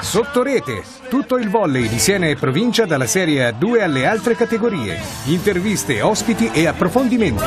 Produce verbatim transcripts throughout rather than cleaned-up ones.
Sottorete, tutto il volley di Siena e provincia dalla Serie A due alle altre categorie. Interviste, ospiti e approfondimenti.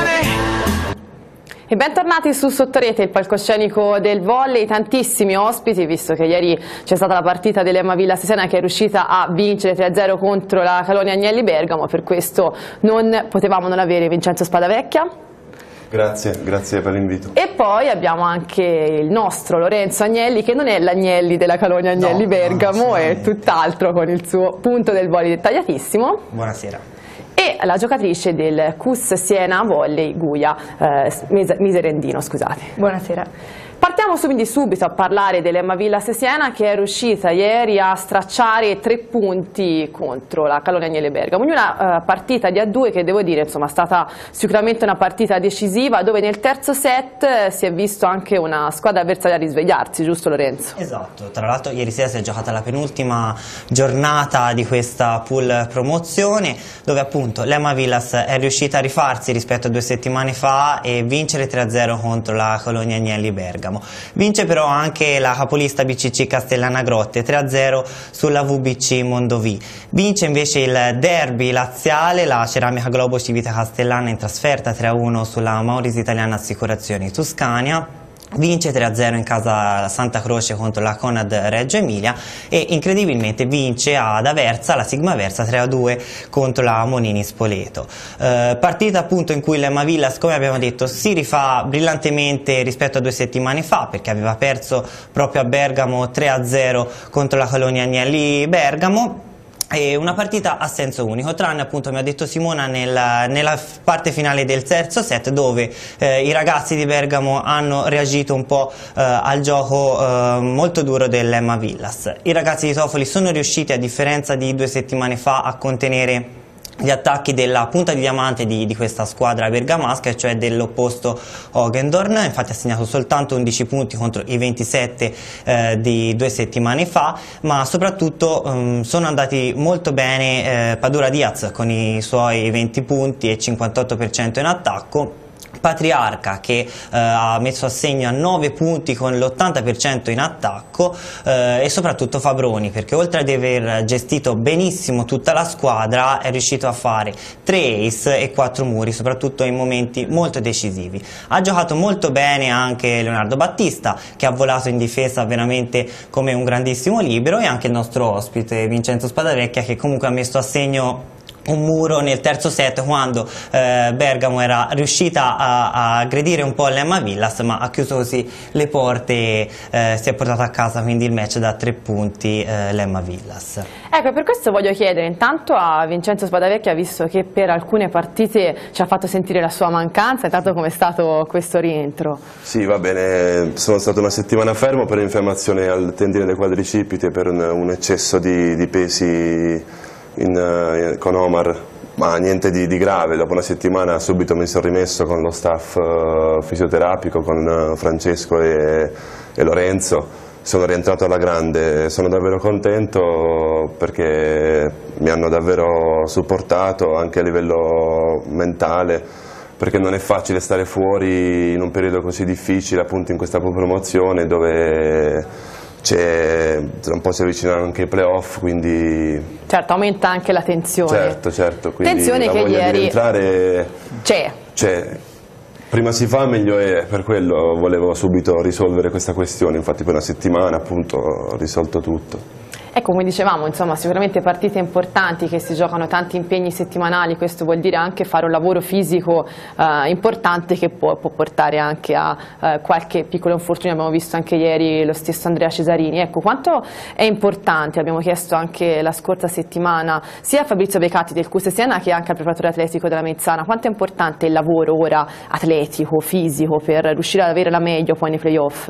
E bentornati su Sottorete, il palcoscenico del volley, tantissimi ospiti, visto che ieri c'è stata la partita dell'Emma Villas Siena che è riuscita a vincere tre a zero contro la Calonia Agnelli Bergamo, per questo non potevamo non avere Vincenzo Spadavecchia. Grazie, grazie per l'invito. E poi abbiamo anche il nostro Lorenzo Agnelli, che non è l'Agnelli della Calonia Agnelli no, Bergamo, no, è tutt'altro, con il suo punto del volley dettagliatissimo. Buonasera. E la giocatrice del C U S Siena Volley, Guia eh, Miserendino, scusate. Buonasera. Partiamo quindi subito a parlare dell'Emma Villas Siena, che è riuscita ieri a stracciare tre punti contro la Calonia Agnelli Bergamo, in una uh, partita di A due che devo dire insomma è stata sicuramente una partita decisiva, dove nel terzo set eh, si è visto anche una squadra avversaria risvegliarsi, giusto Lorenzo? Esatto, tra l'altro ieri sera si è giocata la penultima giornata di questa pool promozione, dove appunto l'Emma Villas è riuscita a rifarsi rispetto a due settimane fa e vincere tre a zero contro la Calonia Agnelli Bergamo. Vince però anche la capolista B C C Castellana Grotte tre a zero sulla V B C Mondovì. Vince invece il derby laziale la Ceramica Globo Civita Castellana in trasferta tre a uno sulla Mauris Italiana Assicurazioni Toscania. Vince tre a zero in casa Santa Croce contro la Conad Reggio Emilia e incredibilmente vince ad Aversa la Sigma Aversa tre a due contro la Monini Spoleto. Eh, partita appunto in cui l'Emma Villas, come abbiamo detto, si rifà brillantemente rispetto a due settimane fa, perché aveva perso proprio a Bergamo tre a zero contro la Calonia Agnelli Bergamo. È una partita a senso unico, tranne appunto, mi ha detto Simona, nella, nella parte finale del terzo set, dove eh, i ragazzi di Bergamo hanno reagito un po' eh, al gioco eh, molto duro dell'Emma Villas. I ragazzi di Tofoli sono riusciti, a differenza di due settimane fa, a contenere gli attacchi della punta di diamante di, di questa squadra bergamasca, cioè dell'opposto Hogendorn. Infatti ha segnato soltanto undici punti contro i ventisette eh, di due settimane fa, ma soprattutto um, sono andati molto bene eh, Padura Diaz con i suoi venti punti e cinquantotto per cento in attacco. Patriarca, che eh, ha messo a segno a nove punti con l'ottanta per cento in attacco, eh, e soprattutto Fabroni, perché oltre ad aver gestito benissimo tutta la squadra è riuscito a fare tre ace e quattro muri, soprattutto in momenti molto decisivi. Ha giocato molto bene anche Leonardo Battista, che ha volato in difesa veramente come un grandissimo libero, e anche il nostro ospite Vincenzo Spadavecchia, che comunque ha messo a segno un muro nel terzo set, quando eh, Bergamo era riuscita a, a aggredire un po' l'Emma Villas, ma ha chiuso così le porte e eh, si è portata a casa quindi il match da tre punti eh, l'Emma Villas. Ecco, per questo voglio chiedere intanto a Vincenzo Spadavecchia, visto che per alcune partite ci ha fatto sentire la sua mancanza, intanto com'è stato questo rientro? Sì, va bene, sono stato una settimana fermo per infiammazione al tendine del quadricipite, per un, un eccesso di, di pesi In, uh, con Omar, ma niente di, di grave. Dopo una settimana subito mi sono rimesso con lo staff uh, fisioterapico, con uh, Francesco e, e Lorenzo. Sono rientrato alla grande, sono davvero contento perché mi hanno davvero supportato anche a livello mentale, perché non è facile stare fuori in un periodo così difficile, appunto in questa promozione dove c'è, un po' si avvicinano anche i playoff, quindi certo aumenta anche la tensione. Certo, certo, quindi tensione la che voglia ieri di rientrare c'è. C'è. Prima si fa meglio è, per quello volevo subito risolvere questa questione, infatti per una settimana appunto ho risolto tutto. Ecco, come dicevamo, insomma, sicuramente partite importanti che si giocano, tanti impegni settimanali, questo vuol dire anche fare un lavoro fisico eh, importante che può, può portare anche a eh, qualche piccolo infortunio. Abbiamo visto anche ieri lo stesso Andrea Cesarini. Ecco, quanto è importante, abbiamo chiesto anche la scorsa settimana sia a Fabrizio Becatti del C U S Siena che anche al preparatore atletico della Mezzana, quanto è importante il lavoro ora atletico, fisico, per riuscire ad avere la meglio poi nei playoff?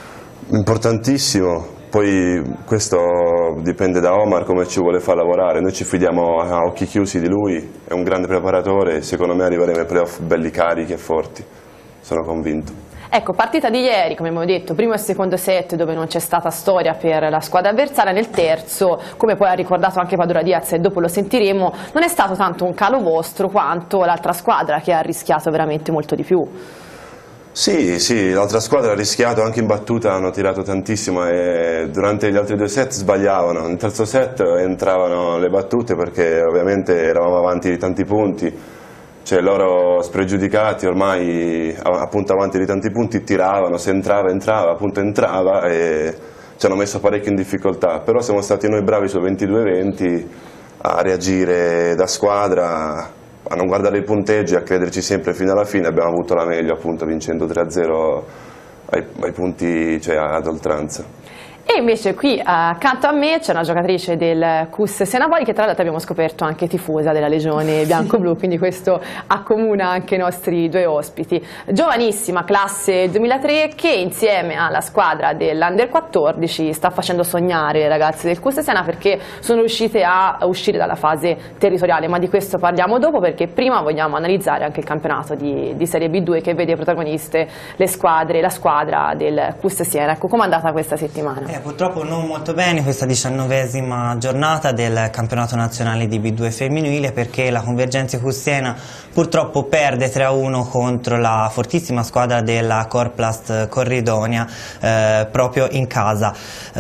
Importantissimo. Poi questo dipende da Omar come ci vuole far lavorare, noi ci fidiamo a occhi chiusi di lui, è un grande preparatore e secondo me arriveremo ai playoff belli carichi e forti, sono convinto. Ecco, partita di ieri, come abbiamo detto, primo e secondo set dove non c'è stata storia per la squadra avversaria, nel terzo, come poi ha ricordato anche Padura Diaz e dopo lo sentiremo, non è stato tanto un calo vostro quanto l'altra squadra che ha rischiato veramente molto di più. Sì, sì, l'altra squadra ha rischiato, anche in battuta hanno tirato tantissimo e durante gli altri due set sbagliavano. Nel terzo set entravano le battute perché ovviamente eravamo avanti di tanti punti, cioè loro spregiudicati ormai appunto avanti di tanti punti tiravano, se entrava entrava, appunto entrava e ci hanno messo parecchio in difficoltà, però siamo stati noi bravi su ventidue venti a reagire da squadra, a non guardare i punteggi, a crederci sempre fino alla fine. Abbiamo avuto la meglio appunto vincendo tre a zero ai, ai punti, cioè ad oltranza. E invece qui accanto a me c'è una giocatrice del C U S Siena Volley che tra l'altro abbiamo scoperto anche tifosa della Legione Bianco-Blu, quindi questo accomuna anche i nostri due ospiti. Giovanissima, classe duemilatré, che insieme alla squadra dell'Under quattordici sta facendo sognare i ragazzi del C U S Siena perché sono riuscite a uscire dalla fase territoriale, ma di questo parliamo dopo perché prima vogliamo analizzare anche il campionato di, di Serie B due che vede protagoniste le squadre, la squadra del C U S Siena. Ecco, com'è andata questa settimana? Eh, purtroppo non molto bene questa diciannovesima giornata del campionato nazionale di B due femminile, perché la Convergenza C U S Siena purtroppo perde tre a uno contro la fortissima squadra della Corplast Corridonia eh, proprio in casa.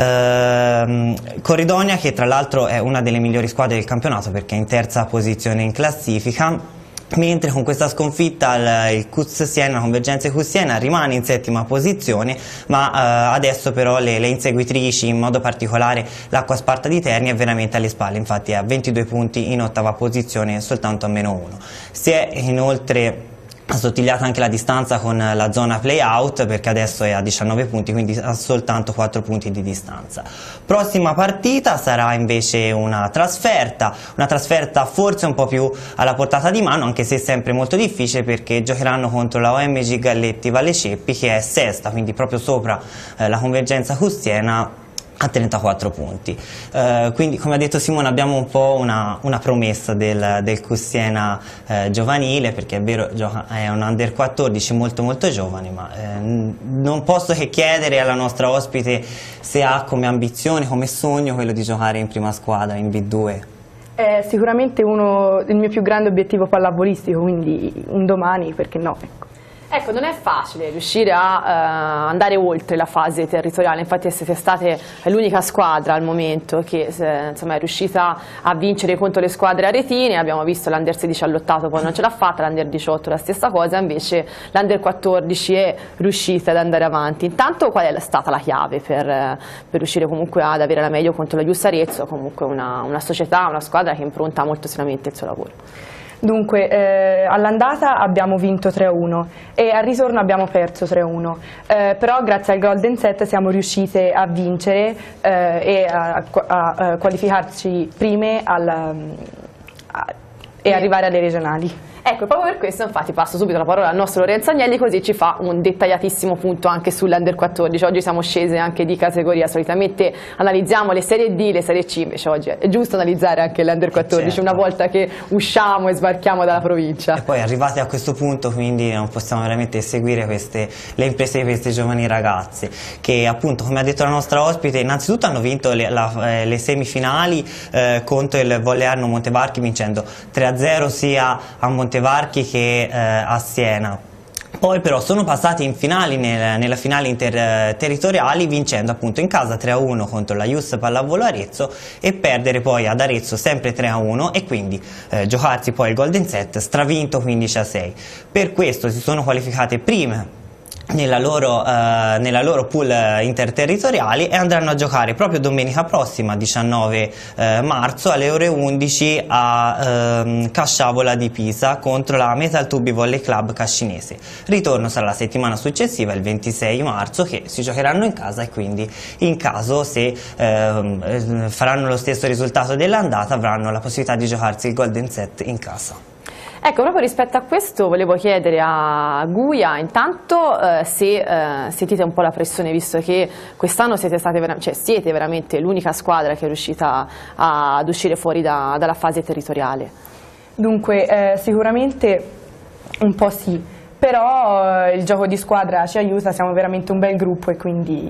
Eh, Corridonia che tra l'altro è una delle migliori squadre del campionato perché è in terza posizione in classifica. Mentre con questa sconfitta il C U S Siena, la Convergenza C U S Siena rimane in settima posizione, ma eh, adesso però le, le inseguitrici, in modo particolare l'Acqua Sparta di Terni, è veramente alle spalle, infatti è a ventidue punti in ottava posizione, soltanto a meno uno. Si è inoltre assottigliata anche la distanza con la zona play-out perché adesso è a diciannove punti, quindi ha soltanto quattro punti di distanza. Prossima partita sarà invece una trasferta, una trasferta forse un po' più alla portata di mano, anche se sempre molto difficile perché giocheranno contro la O M G Galletti Valle Ceppi che è sesta, quindi proprio sopra eh, la Convergenza C U S Siena a trentaquattro punti. Eh, quindi come ha detto Simone abbiamo un po' una, una promessa del, del C U S Siena eh, giovanile, perché è vero gioca, è un under quattordici molto molto giovane, ma eh, non posso che chiedere alla nostra ospite se ha come ambizione, come sogno quello di giocare in prima squadra in B due. È sicuramente uno, il mio più grande obiettivo pallavolistico, quindi un domani, perché no? Ecco. Ecco, non è facile riuscire a uh, andare oltre la fase territoriale, infatti siete state l'unica squadra al momento che eh, insomma, è riuscita a vincere contro le squadre aretine. Abbiamo visto l'Under sedici ha lottato, poi non ce l'ha fatta, l'Under diciotto la stessa cosa, invece l'Under quattordici è riuscita ad andare avanti. Intanto qual è stata la chiave per, per riuscire comunque ad avere la meglio contro la Ius Arezzo, comunque una, una società, una squadra che impronta molto seriamente il suo lavoro? Dunque, eh, all'andata abbiamo vinto tre a uno e al ritorno abbiamo perso tre a uno, eh, però grazie al Golden Set siamo riuscite a vincere eh, e a, a, a qualificarci prime al, a, e arrivare alle regionali. Ecco, proprio per questo infatti passo subito la parola al nostro Lorenzo Agnelli, così ci fa un dettagliatissimo punto anche sull'Under quattordici. Oggi siamo scese anche di categoria, solitamente analizziamo le serie D, le serie C, invece oggi è giusto analizzare anche l'Under quattordici, certo, una volta che usciamo e sbarchiamo dalla provincia. E poi arrivati a questo punto quindi non possiamo veramente seguire queste, le imprese di queste giovani ragazze che appunto, come ha detto la nostra ospite, innanzitutto hanno vinto le, la, eh, le semifinali eh, contro il Volley Arno Montevarchi vincendo tre a zero sia a Montevarchi Montevarchi che eh, a Siena. Poi però sono passati in finali, nel, nella finale interterritoriali, vincendo appunto in casa tre a uno contro la Ius Pallavolo Arezzo e perdere poi ad Arezzo sempre tre a uno e quindi eh, giocarsi poi il Golden Set stravinto quindici a sei. Per questo si sono qualificate prime nella loro, eh, nella loro pool interterritoriali e andranno a giocare proprio domenica prossima, diciannove marzo, alle ore undici a ehm, Casciavola di Pisa contro la Metal Tubi Volley Club Cascinese. Ritorno sarà la settimana successiva, il ventisei marzo, che si giocheranno in casa e quindi in caso se ehm, faranno lo stesso risultato dell'andata avranno la possibilità di giocarsi il Golden Set in casa. Ecco, proprio rispetto a questo volevo chiedere a Guia intanto eh, se eh, sentite un po' la pressione, visto che quest'anno siete, cioè, siete veramente l'unica squadra che è riuscita a, ad uscire fuori da, dalla fase territoriale. Dunque, eh, sicuramente un po' sì, però eh, il gioco di squadra ci aiuta, siamo veramente un bel gruppo e quindi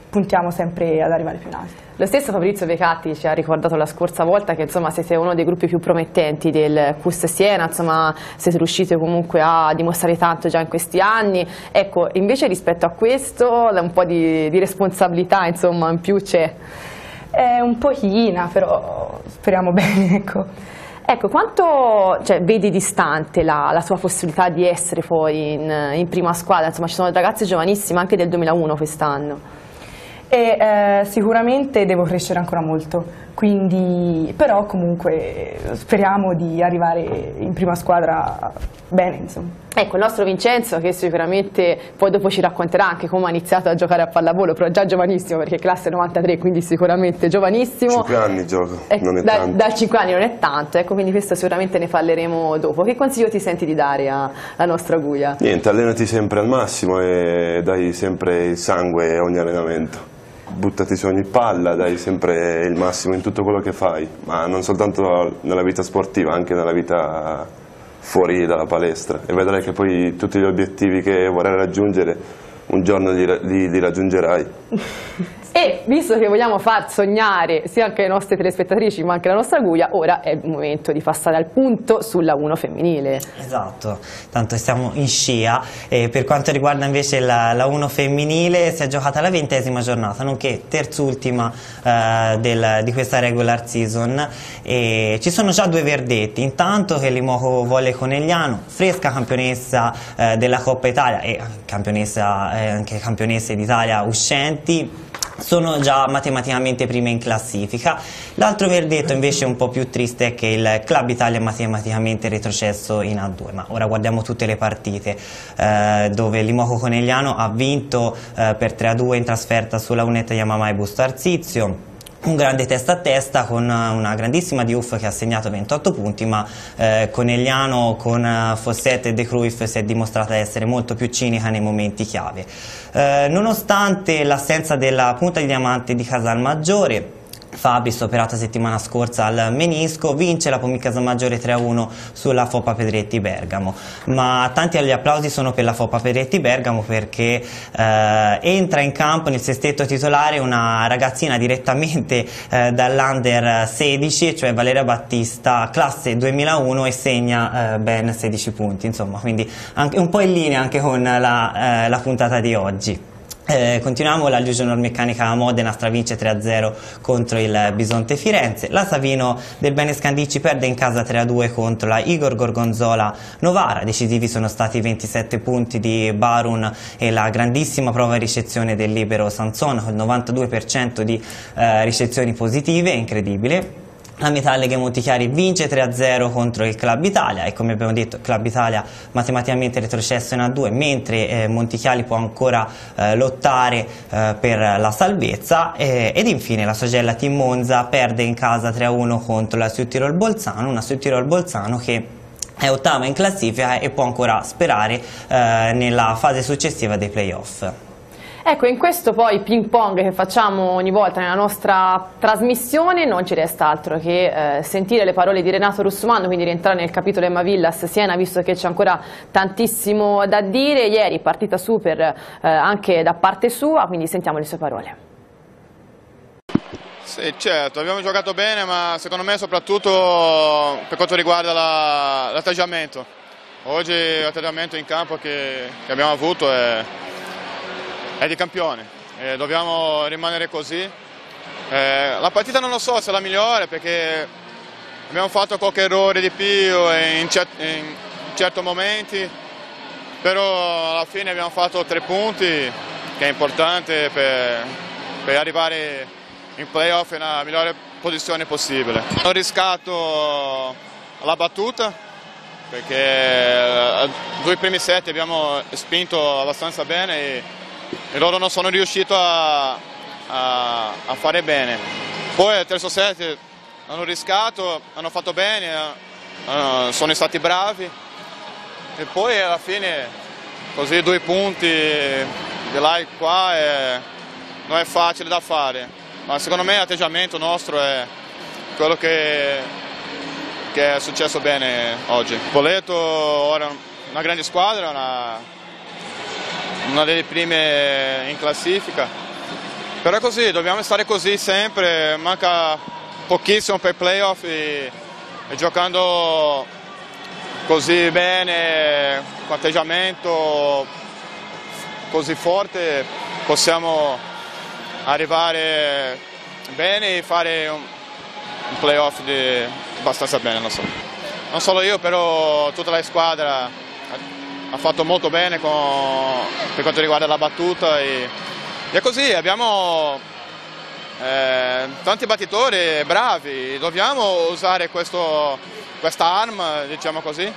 puntiamo sempre ad arrivare più in alto. Lo stesso Fabrizio Becatti ci ha ricordato la scorsa volta che insomma siete uno dei gruppi più promettenti del C U S Siena, insomma siete riusciti comunque a dimostrare tanto già in questi anni. Ecco, invece rispetto a questo un po' di, di responsabilità insomma in più c'è? È un pochina, però speriamo bene, ecco. Ecco, quanto cioè, vedi distante la, la tua possibilità di essere poi in, in prima squadra? Insomma ci sono ragazze giovanissime anche del duemilauno quest'anno. E eh, sicuramente devo crescere ancora molto, quindi, però comunque speriamo di arrivare in prima squadra bene, insomma. Ecco, il nostro Vincenzo che sicuramente poi dopo ci racconterà anche come ha iniziato a giocare a pallavolo, però già giovanissimo perché classe novantatré, quindi sicuramente giovanissimo. cinque anni gioco, ecco, non è da, tanto. Da cinque anni non è tanto, ecco, quindi questo sicuramente ne parleremo dopo. Che consiglio ti senti di dare alla nostra Guia? Niente, allenati sempre al massimo e dai sempre il sangue a ogni allenamento. Buttati su ogni palla, dai sempre il massimo in tutto quello che fai, ma non soltanto nella vita sportiva, anche nella vita fuori dalla palestra, e vedrai che poi tutti gli obiettivi che vorrai raggiungere un giorno li, li, li raggiungerai. E visto che vogliamo far sognare sia anche le nostre telespettatrici ma anche la nostra Guia, ora è il momento di passare al punto sulla uno femminile. Esatto, tanto siamo in scia. E per quanto riguarda invece la, la uno femminile, si è giocata la ventesima giornata, nonché terzultima eh, del, di questa regular season, e ci sono già due verdetti. Intanto che l'Imoco Volley Conegliano, fresca campionessa eh, della Coppa Italia e campionessa, eh, anche campionesse d'Italia uscenti, sono già matematicamente prime in classifica. L'altro verdetto invece un po' più triste è che il Club Italia è matematicamente retrocesso in A due, ma ora guardiamo tutte le partite eh, dove l'Imoco Conegliano ha vinto eh, per tre a due in trasferta sulla Unetta Yamamai Busto Arsizio. Un grande testa a testa con una grandissima Diouf che ha segnato ventotto punti, ma eh, Conegliano con Fossette e De Cruyff si è dimostrata essere molto più cinica nei momenti chiave. Eh, nonostante l'assenza della punta di diamante di Casalmaggiore, Fabris, operata settimana scorsa al menisco, vince la Pomi Casalmaggiore tre a uno sulla Foppa Pedretti Bergamo, ma tanti agli applausi sono per la Foppa Pedretti Bergamo perché eh, entra in campo nel sestetto titolare una ragazzina direttamente eh, dall'Under sedici, cioè Valeria Battista, classe duemilauno, e segna eh, ben sedici punti, insomma, quindi anche un po' in linea anche con la, eh, la puntata di oggi. Eh, continuiamo, la Junior Meccanica Modena stravince tre a zero contro il Bisonte Firenze. La Savino del Bene Scandicci perde in casa tre a due contro la Igor Gorgonzola Novara. Decisivi sono stati i ventisette punti di Barun e la grandissima prova di ricezione del libero Sanson con il novantadue per cento di eh, ricezioni positive, incredibile. La Metalleghe Montichiari vince tre a zero contro il Club Italia e, come abbiamo detto, Club Italia matematicamente retrocesso in A due, mentre eh, Montichiari può ancora eh, lottare eh, per la salvezza. Eh, ed infine la Sogella Team Monza perde in casa tre a uno contro la Südtirol Bolzano, una Südtirol Bolzano che è ottava in classifica e può ancora sperare eh, nella fase successiva dei playoff. Ecco, in questo poi ping pong che facciamo ogni volta nella nostra trasmissione non ci resta altro che eh, sentire le parole di Renato Russumano, quindi rientrare nel capitolo Emma Villas Siena, visto che c'è ancora tantissimo da dire. Ieri partita super eh, anche da parte sua, quindi sentiamo le sue parole. Sì, certo, abbiamo giocato bene, ma secondo me soprattutto per quanto riguarda l'atteggiamento. Oggi l'atteggiamento in campo che, che abbiamo avuto è... è di campione, eh, dobbiamo rimanere così. Eh, la partita non lo so se è la migliore perché abbiamo fatto qualche errore di più in, cer in certi momenti, però alla fine abbiamo fatto tre punti, che è importante per, per arrivare in playoff nella migliore posizione possibile. Ho riscattato la battuta perché ai due primi set abbiamo spinto abbastanza bene e e loro non sono riusciti a, a, a fare bene. Poi al terzo set hanno riscattato, hanno fatto bene, uh, sono stati bravi e poi alla fine così due punti di là e qua è, non è facile da fare, ma secondo me l'atteggiamento nostro è quello che, che è successo bene oggi. Spoleto ora è una grande squadra, una, una delle prime in classifica però è così, dobbiamo stare così sempre, manca pochissimo per i playoff e, e giocando così bene, con atteggiamento così forte, possiamo arrivare bene e fare un, un playoff di, abbastanza bene, non so. Non solo io, però tutta la squadra ha, ha fatto molto bene con, per quanto riguarda la battuta e, e così abbiamo eh, tanti battitori bravi, dobbiamo usare questo, questa arma, diciamo così,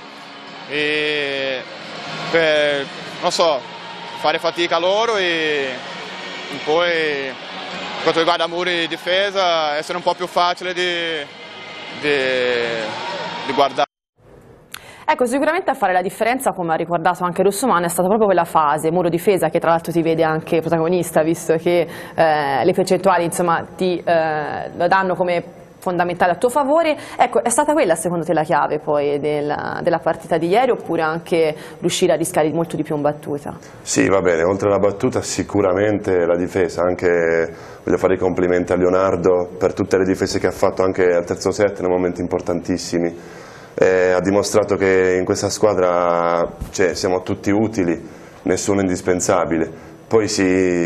e per, non so, fare fatica a loro e, e poi per quanto riguarda muri di difesa essere un po' più facile di, di, di guardare. Ecco, sicuramente a fare la differenza, come ha ricordato anche Russomano, è stata proprio quella fase, muro difesa, che tra l'altro ti vede anche protagonista, visto che eh, le percentuali insomma, ti eh, lo danno come fondamentale a tuo favore. Ecco, è stata quella secondo te la chiave poi della, della partita di ieri, oppure anche riuscire a rischiare molto di più in battuta? Sì, va bene, oltre alla battuta sicuramente la difesa, anche voglio fare i complimenti a Leonardo per tutte le difese che ha fatto anche al terzo set nei momenti importantissimi. Eh, ha dimostrato che in questa squadra cioè, siamo tutti utili, nessuno indispensabile. Poi sì,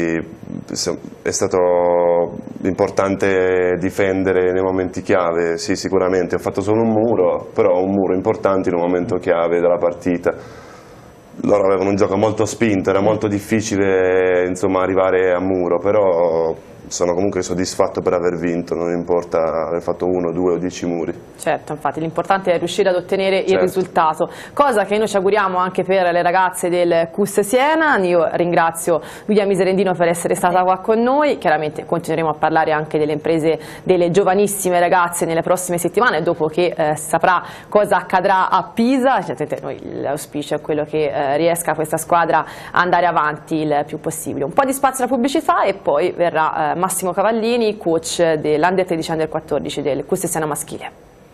è stato importante difendere nei momenti chiave, sì sicuramente, ho fatto solo un muro, però un muro importante in un momento chiave della partita. Loro avevano un gioco molto spinto, era molto difficile insomma, arrivare a muro, però sono comunque soddisfatto per aver vinto, non importa aver fatto uno, due o dieci muri. Certo, infatti l'importante è riuscire ad ottenere il certo. risultato, cosa che noi ci auguriamo anche per le ragazze del C U S Siena. Io ringrazio Giulia Miserendino per essere stata qua con noi, chiaramente continueremo a parlare anche delle imprese delle giovanissime ragazze nelle prossime settimane, dopo che eh, saprà cosa accadrà a Pisa. L'auspicio è quello che eh, riesca questa squadra a andare avanti il più possibile. Un po' di spazio alla pubblicità e poi verrà eh, Massimo Cavallini, coach dell'Under tredici Under quattordici del C U S Siena maschile.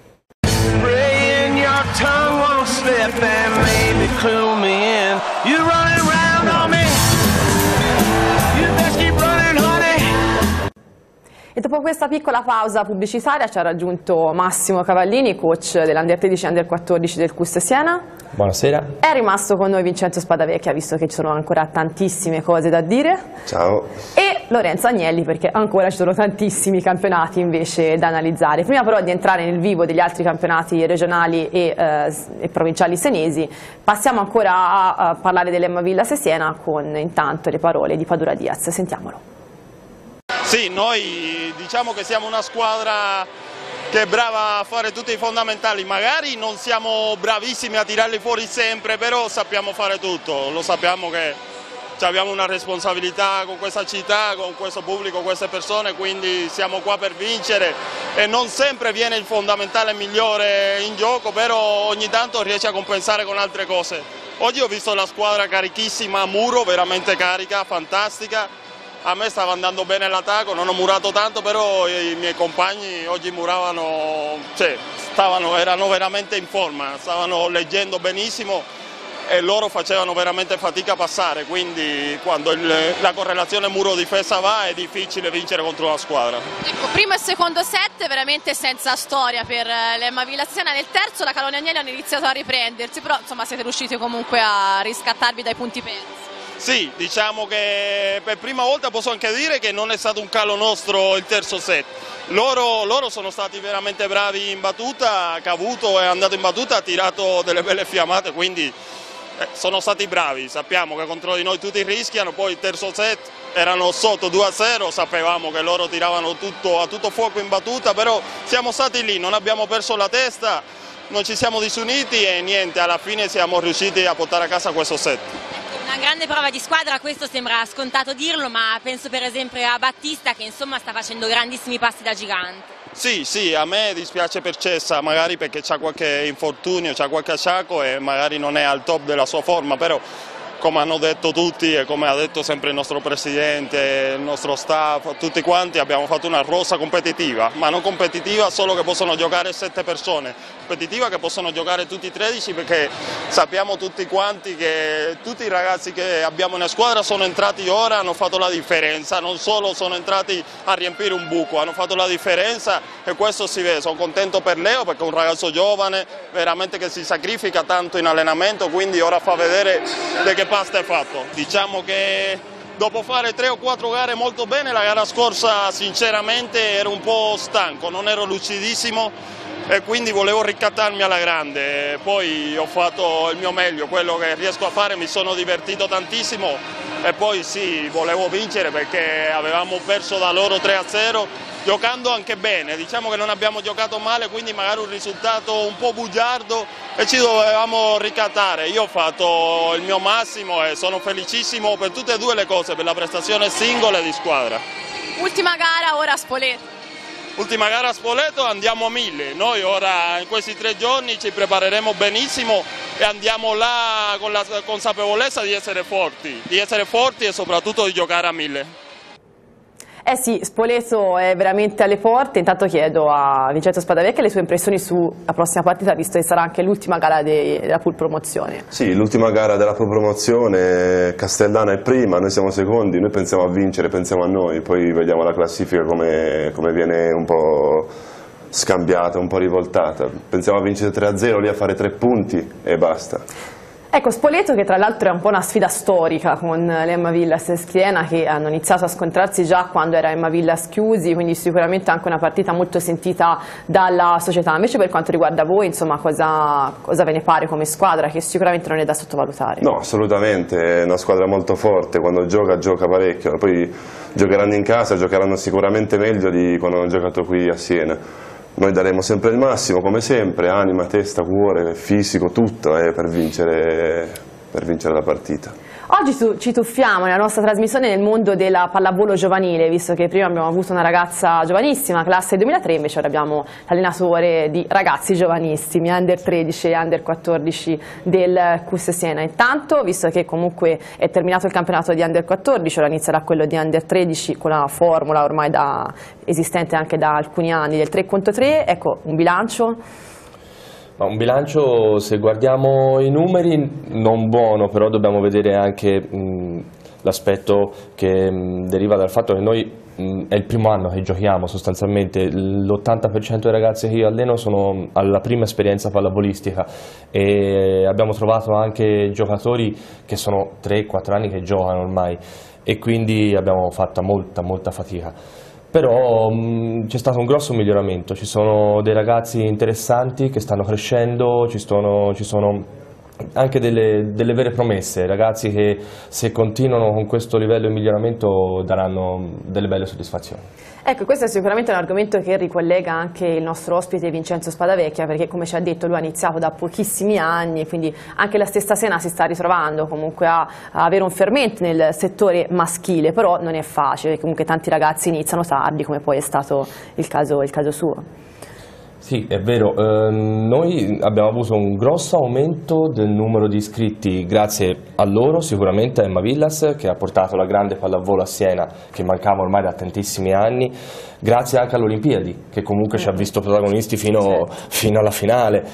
E dopo questa piccola pausa pubblicitaria ci ha raggiunto Massimo Cavallini, coach dell'Under tredici Under quattordici del C U S Siena. Buonasera. È rimasto con noi Vincenzo Spadavecchia, visto che ci sono ancora tantissime cose da dire. Ciao. E Lorenzo Agnelli, perché ancora ci sono tantissimi campionati invece da analizzare. Prima però di entrare nel vivo degli altri campionati regionali e, eh, e provinciali senesi, passiamo ancora a, a parlare dell'Emma Villas Siena con intanto le parole di Padura Diaz. Sentiamolo. Sì, noi diciamo che siamo una squadra che è brava a fare tutti i fondamentali, magari non siamo bravissimi a tirarli fuori sempre, però sappiamo fare tutto, lo sappiamo che abbiamo una responsabilità con questa città, con questo pubblico, queste persone, quindi siamo qua per vincere e non sempre viene il fondamentale migliore in gioco, però ogni tanto riesce a compensare con altre cose. Oggi ho visto la squadra carichissima a muro, veramente carica, fantastica. A me stava andando bene l'attacco, non ho murato tanto, però i miei compagni oggi muravano, cioè, stavano, erano veramente in forma, stavano leggendo benissimo e loro facevano veramente fatica a passare, quindi quando il, la correlazione muro-difesa va è difficile vincere contro una squadra. Ecco, primo e secondo set veramente senza storia per l'Emma Villas Siena, nel terzo la Calonia Agnelli hanno iniziato a riprendersi, però insomma siete riusciti comunque a riscattarvi dai punti persi. Sì, diciamo che per prima volta posso anche dire che non è stato un calo nostro il terzo set. Loro, loro sono stati veramente bravi in battuta, Cavuto è andato in battuta, ha tirato delle belle fiammate, quindi eh, sono stati bravi. Sappiamo che contro di noi tutti rischiano, poi il terzo set erano sotto due a zero, sapevamo che loro tiravano tutto, a tutto fuoco in battuta, però siamo stati lì, non abbiamo perso la testa, non ci siamo disuniti e niente, alla fine siamo riusciti a portare a casa questo set. Una grande prova di squadra, questo sembra scontato dirlo, ma penso per esempio a Battista che insomma sta facendo grandissimi passi da gigante. Sì, sì, a me dispiace per Cessa, magari perché c'ha qualche infortunio, c'ha qualche acciacco e magari non è al top della sua forma, però come hanno detto tutti e come ha detto sempre il nostro presidente, il nostro staff, tutti quanti abbiamo fatto una rosa competitiva, ma non competitiva solo che possono giocare sette persone, competitiva che possono giocare tutti i tredici, perché sappiamo tutti quanti che tutti i ragazzi che abbiamo in squadra sono entrati ora, hanno fatto la differenza, non solo sono entrati a riempire un buco, hanno fatto la differenza e questo si vede. Sono contento per Leo perché è un ragazzo giovane, veramente che si sacrifica tanto in allenamento, quindi ora fa vedere di che pasta è fatto. Diciamo che dopo fare tre o quattro gare molto bene, la gara scorsa sinceramente ero un po' stanco, non ero lucidissimo e quindi volevo ricattarmi alla grande. Poi ho fatto il mio meglio, quello che riesco a fare, mi sono divertito tantissimo e poi sì, volevo vincere perché avevamo perso da loro tre a zero giocando anche bene, diciamo che non abbiamo giocato male, quindi magari un risultato un po' bugiardo e ci dovevamo ricattare. Io ho fatto il mio massimo e sono felicissimo per tutte e due le cose, per la prestazione singola e di squadra. Ultima gara ora a Spoleto. Ultima gara a Spoleto, andiamo a mille. Noi ora in questi tre giorni ci prepareremo benissimo e andiamo là con la consapevolezza di essere forti, di essere forti e soprattutto di giocare a mille. Eh sì, Spoleto è veramente alle porte. Intanto chiedo a Vincenzo Spadavecchia le sue impressioni sulla prossima partita, visto che sarà anche l'ultima gara de della pool promozione. Sì, l'ultima gara della pool promozione, Castellana è prima, noi siamo secondi, noi pensiamo a vincere, pensiamo a noi, poi vediamo la classifica come, come viene un po' scambiata, un po' rivoltata. Pensiamo a vincere tre a zero, lì a fare tre punti e basta. Ecco, Spoleto che tra l'altro è un po' una sfida storica con l'Emma Villas e Schiena, che hanno iniziato a scontrarsi già quando era Emma Villas chiusi, quindi sicuramente anche una partita molto sentita dalla società. Invece per quanto riguarda voi, insomma, cosa, cosa ve ne pare come squadra, che sicuramente non è da sottovalutare? No, assolutamente, è una squadra molto forte, quando gioca gioca parecchio, poi giocheranno in casa, giocheranno sicuramente meglio di quando hanno giocato qui a Siena. Noi daremo sempre il massimo, come sempre, anima, testa, cuore, fisico, tutto eh, per vincere, per vincere la partita. Oggi ci tuffiamo nella nostra trasmissione nel mondo della pallavolo giovanile, visto che prima abbiamo avuto una ragazza giovanissima, classe duemilatré, invece ora abbiamo l'allenatore di ragazzi giovanissimi, under tredici e under quattordici del C U S Siena. Intanto, visto che comunque è terminato il campionato di under quattordici, ora inizierà quello di under tredici con la formula ormai da, esistente anche da alcuni anni del tre contro tre, ecco un bilancio. Ma un bilancio, se guardiamo i numeri, non buono, però dobbiamo vedere anche l'aspetto che mh, deriva dal fatto che noi mh, è il primo anno che giochiamo sostanzialmente, l'ottanta per cento dei ragazzi che io alleno sono alla prima esperienza pallavolistica e abbiamo trovato anche giocatori che sono tre quattro anni che giocano ormai e quindi abbiamo fatto molta molta fatica. Però c'è stato un grosso miglioramento, ci sono dei ragazzi interessanti che stanno crescendo, ci sono, ci sono anche delle, delle vere promesse, ragazzi che se continuano con questo livello di miglioramento daranno delle belle soddisfazioni. Ecco, questo è sicuramente un argomento che ricollega anche il nostro ospite Vincenzo Spadavecchia, perché come ci ha detto lui ha iniziato da pochissimi anni, quindi anche la stessa Siena si sta ritrovando comunque a, a avere un fermento nel settore maschile, però non è facile, perché comunque tanti ragazzi iniziano tardi, come poi è stato il caso, il caso suo. Sì, è vero, eh, noi abbiamo avuto un grosso aumento del numero di iscritti grazie a loro, sicuramente a Emma Villas che ha portato la grande pallavolo a Siena che mancava ormai da tantissimi anni, grazie anche alle Olimpiadi che comunque ci ha visto protagonisti fino, fino alla finale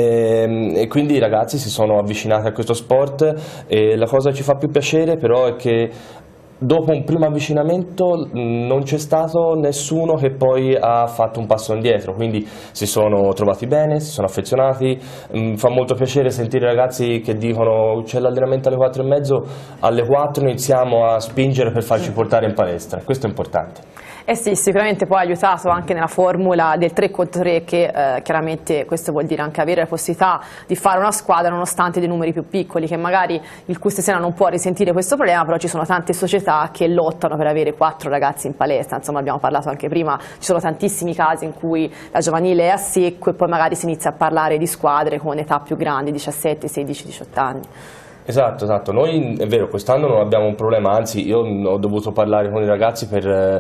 e, e quindi i ragazzi si sono avvicinati a questo sport e la cosa che ci fa più piacere però è che dopo un primo avvicinamento non c'è stato nessuno che poi ha fatto un passo indietro, quindi si sono trovati bene, si sono affezionati, mm, fa molto piacere sentire i ragazzi che dicono c'è l'allenamento alle quattro e mezzo, alle quattro iniziamo a spingere per farci portare in palestra, questo è importante. Eh sì, sicuramente poi ha aiutato anche nella formula del tre contro tre che eh, chiaramente questo vuol dire anche avere la possibilità di fare una squadra nonostante dei numeri più piccoli, che magari il C U S Siena non può risentire questo problema, però ci sono tante società che lottano per avere quattro ragazzi in palestra, insomma abbiamo parlato anche prima, ci sono tantissimi casi in cui la giovanile è a secco e poi magari si inizia a parlare di squadre con età più grandi, diciassette, sedici, diciotto anni. Esatto, esatto, noi è vero quest'anno non abbiamo un problema, anzi io ho dovuto parlare con i ragazzi per,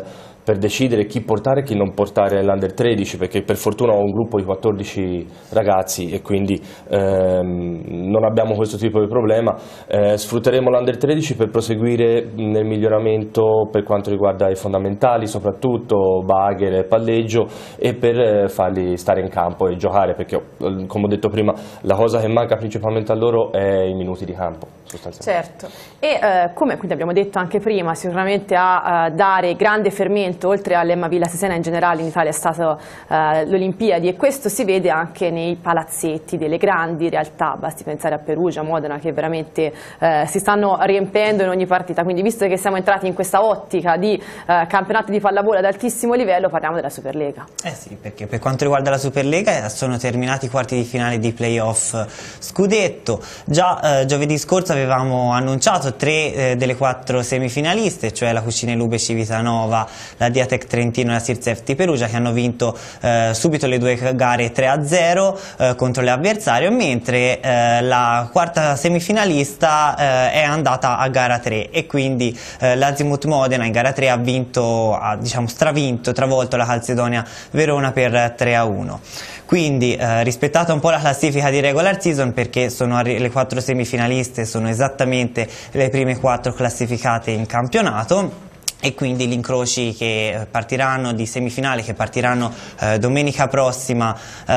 per decidere chi portare e chi non portare nell'Under tredici, perché per fortuna ho un gruppo di quattordici ragazzi e quindi ehm, non abbiamo questo tipo di problema. Eh, sfrutteremo l'Under tredici per proseguire nel miglioramento per quanto riguarda i fondamentali, soprattutto bagher e palleggio, e per eh, farli stare in campo e giocare, perché come ho detto prima la cosa che manca principalmente a loro è i minuti di campo sostanzialmente. Certo, e eh, come quindi abbiamo detto anche prima, sicuramente a uh, dare grande fermento oltre all'Emma Villa Sesiena in generale in Italia è stato uh, l'Olimpiadi, e questo si vede anche nei palazzetti delle grandi realtà, basti pensare a Perugia, Modena, che veramente uh, si stanno riempendo in ogni partita. Quindi visto che siamo entrati in questa ottica di uh, campionati di pallavolo ad altissimo livello, parliamo della Superlega. Eh sì, perché per quanto riguarda la Superlega sono terminati i quarti di finale di playoff scudetto. Già eh, giovedì scorso avevamo annunciato tre eh, delle quattro semifinaliste, cioè la Cucine Lube Civitanova, la Diatec Trentino e la Sirsefti Perugia, che hanno vinto eh, subito le due gare tre a zero eh, contro l'avversario, mentre eh, la quarta semifinalista eh, è andata a gara tre, e quindi eh, l'Azimut Modena in gara tre ha vinto, ha diciamo stravinto, travolto la Calzedonia Verona per tre a uno. Quindi eh, rispettata un po' la classifica di regular season, perché sono le quattro semifinaliste sono esattamente le prime quattro classificate in campionato, e quindi gli incroci che partiranno di semifinali che partiranno eh, domenica prossima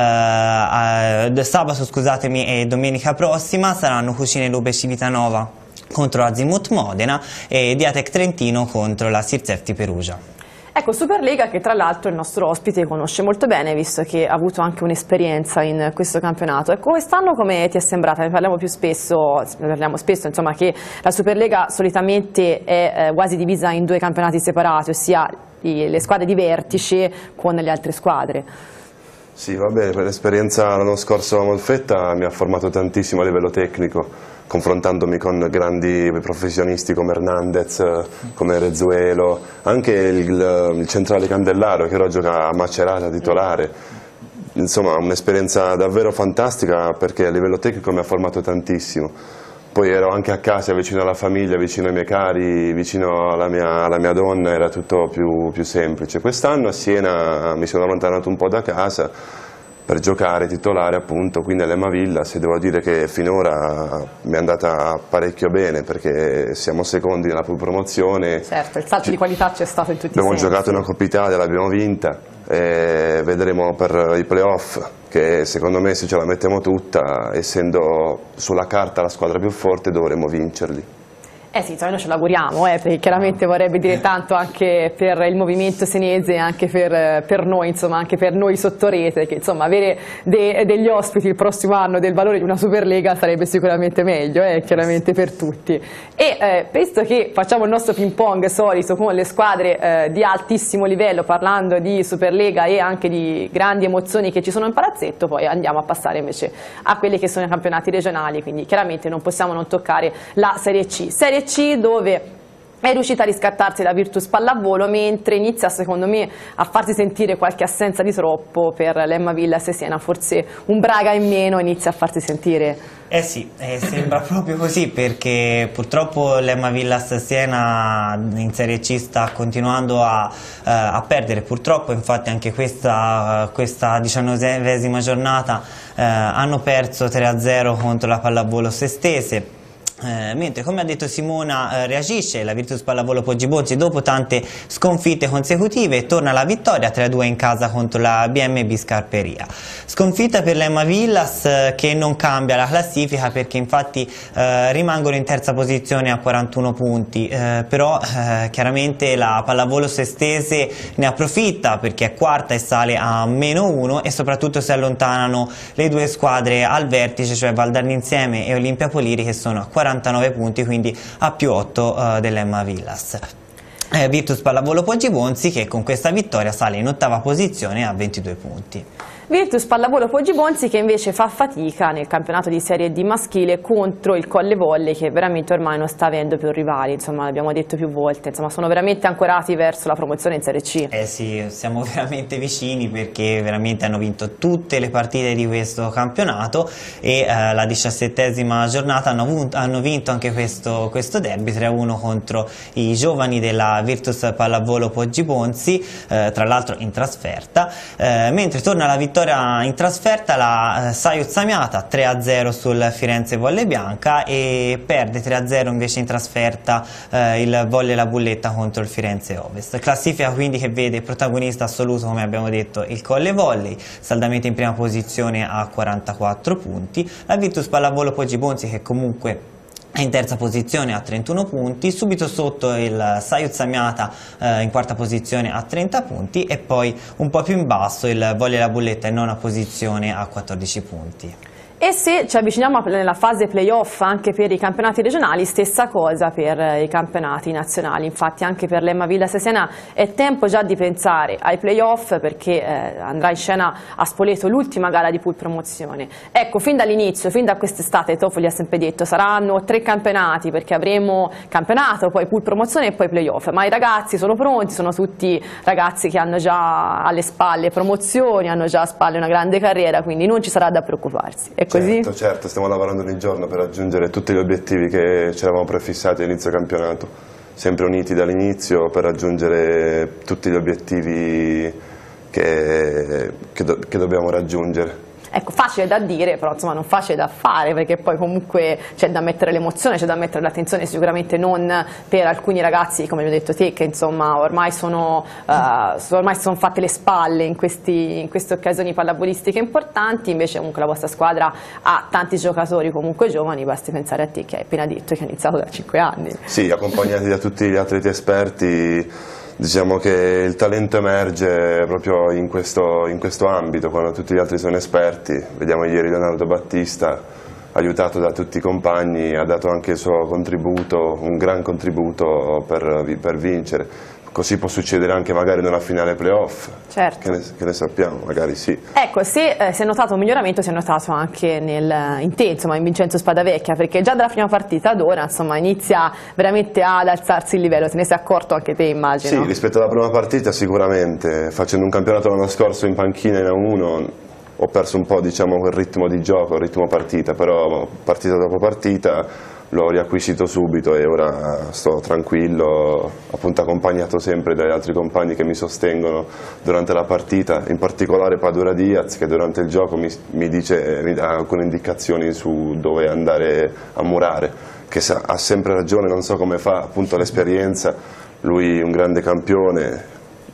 eh, eh, sabato scusatemi e domenica prossima saranno Cucine Lube Civitanova contro Azimut Modena e Diatec Trentino contro la Sirsefti Perugia. Ecco, Superlega che tra l'altro il nostro ospite conosce molto bene, visto che ha avuto anche un'esperienza in questo campionato. Ecco, quest'anno come ti è sembrata? Ne parliamo più spesso, ne parliamo spesso insomma, che la Superlega solitamente è eh, quasi divisa in due campionati separati, ossia i, le squadre di vertice con le altre squadre. Sì, va bene, l'esperienza l'anno scorso a Molfetta mi ha formato tantissimo a livello tecnico, confrontandomi con grandi professionisti come Hernandez, come Rezzuelo, anche il, il centrale Candellaro che ora gioca a Macerata titolare. Insomma, un'esperienza davvero fantastica, perché a livello tecnico mi ha formato tantissimo. Poi ero anche a casa, vicino alla famiglia, vicino ai miei cari, vicino alla mia, alla mia donna, era tutto più, più semplice. Quest'anno a Siena mi sono allontanato un po' da casa per giocare titolare, appunto, qui nell'Emma Villas, e devo dire che finora mi è andata parecchio bene, perché siamo secondi nella promozione. Certo, il salto di qualità c'è stato in tutti i sensi. Abbiamo giocato una Coppa Italia, l'abbiamo vinta, e vedremo per i playoff, che secondo me se ce la mettiamo tutta, essendo sulla carta la squadra più forte, dovremo vincerli. Eh sì, noi ce l'auguriamo, eh, perché chiaramente vorrebbe dire tanto anche per il movimento senese e anche per, per noi, insomma, anche per noi sotto rete, che insomma avere de, degli ospiti il prossimo anno del valore di una Superlega sarebbe sicuramente meglio, eh, chiaramente per tutti. E eh, visto che facciamo il nostro ping pong solito con le squadre eh, di altissimo livello, parlando di Superlega e anche di grandi emozioni che ci sono in palazzetto, poi andiamo a passare invece a quelli che sono i campionati regionali, quindi chiaramente non possiamo non toccare la Serie C. Serie C dove è riuscita a riscattarsi la Virtus Pallavolo, mentre inizia secondo me a farsi sentire qualche assenza di troppo per l'Emma Villas Siena, forse un Braga in meno inizia a farsi sentire. Eh sì, eh, sembra proprio così, perché purtroppo l'Emma Villas Siena in Serie C sta continuando a, eh, a perdere, purtroppo. Infatti anche questa, questa diciannovesima giornata eh, hanno perso tre a zero contro la Pallavolo Sestese. Eh, mentre, come ha detto Simona, eh, reagisce la Virtus Pallavolo Poggibonsi dopo tante sconfitte consecutive e torna alla vittoria tre a due in casa contro la B M B Scarperia. Sconfitta per l'Emma Villas eh, che non cambia la classifica, perché infatti eh, rimangono in terza posizione a quarantuno punti, eh, però eh, chiaramente la Pallavolo Sestese ne approfitta, perché è quarta e sale a meno uno, e soprattutto si allontanano le due squadre al vertice, cioè Valdarno Insieme e Olimpia Poliri, che sono a quarantanove punti, quindi a più otto uh, dell'Emma Villas. Eh, Virtus Pallavolo Poggibonsi che con questa vittoria sale in ottava posizione a ventidue punti. Virtus Pallavolo Poggi Bonzi che invece fa fatica nel campionato di Serie D maschile contro il Colle Volley, che veramente ormai non sta avendo più rivali, insomma l'abbiamo detto più volte, insomma sono veramente ancorati verso la promozione in Serie C. Eh sì, siamo veramente vicini perché veramente hanno vinto tutte le partite di questo campionato e eh, la diciassettesima giornata hanno, hanno vinto anche questo, questo derby tre a uno contro i giovani della Virtus Pallavolo Poggi Bonzi, eh, tra l'altro in trasferta, eh, mentre torna la vittoria in trasferta la eh, Saiuz Samiata tre a zero sul Firenze Volley Bianca e perde tre a zero invece in trasferta eh, il Volley La Bulletta contro il Firenze Ovest. Classifica quindi che vede protagonista assoluto, come abbiamo detto, il Colle Volley, saldamente in prima posizione a quarantaquattro punti, la Virtus Pallavolo Poggi Bonzi che comunque è in terza posizione a trentuno punti, subito sotto il Saiuz Samiata eh, in quarta posizione a trenta punti e poi un po' più in basso il Volley La Bulletta in nona posizione a quattordici punti. E se ci avviciniamo nella fase playoff anche per i campionati regionali, stessa cosa per i campionati nazionali, infatti anche per l'Emma Villas Siena è tempo già di pensare ai playoff perché eh, andrà in scena a Spoleto l'ultima gara di pool promozione. Ecco, fin dall'inizio, fin da quest'estate Toffoli ha sempre detto saranno tre campionati perché avremo campionato, poi pool promozione e poi playoff, ma i ragazzi sono pronti, sono tutti ragazzi che hanno già alle spalle promozioni, hanno già alle spalle una grande carriera, quindi non ci sarà da preoccuparsi. È così? Certo, certo, stiamo lavorando ogni giorno per raggiungere tutti gli obiettivi che ci eravamo prefissati all'inizio campionato, sempre uniti dall'inizio per raggiungere tutti gli obiettivi che, che, do, che dobbiamo raggiungere. Ecco, facile da dire, però insomma non facile da fare, perché poi comunque c'è da mettere l'emozione, c'è da mettere l'attenzione, sicuramente non per alcuni ragazzi, come abbiamo detto te, che insomma ormai sono, uh, ormai sono fatte le spalle in, questi, in queste occasioni pallavolistiche importanti, invece comunque la vostra squadra ha tanti giocatori comunque giovani, basti pensare a te che hai appena detto che hai iniziato da cinque anni. Sì, accompagnati da tutti gli atleti esperti. Diciamo che il talento emerge proprio in questo, in questo ambito, quando tutti gli altri sono esperti. Vediamo ieri Leonardo Battista, aiutato da tutti i compagni, ha dato anche il suo contributo, un gran contributo per, per vincere. Così può succedere anche magari nella finale playoff, certo. che, ne, che ne sappiamo, magari sì. Ecco, se eh, si è notato un miglioramento si è notato anche nel, in te, insomma, in Vincenzo Spadavecchia, perché già dalla prima partita ad ora insomma, inizia veramente ad alzarsi il livello, te ne sei accorto anche te immagino? Sì, rispetto alla prima partita sicuramente, facendo un campionato l'anno scorso in panchina in A uno ho perso un po' diciamo, quel ritmo di gioco, il ritmo partita, però partita dopo partita l'ho riacquisito subito e ora sto tranquillo, appunto accompagnato sempre dagli altri compagni che mi sostengono durante la partita, in particolare Padura Diaz che durante il gioco mi, mi, dice, mi dà alcune indicazioni su dove andare a murare, che sa, ha sempre ragione, non so come fa, appunto l'esperienza, lui un grande campione,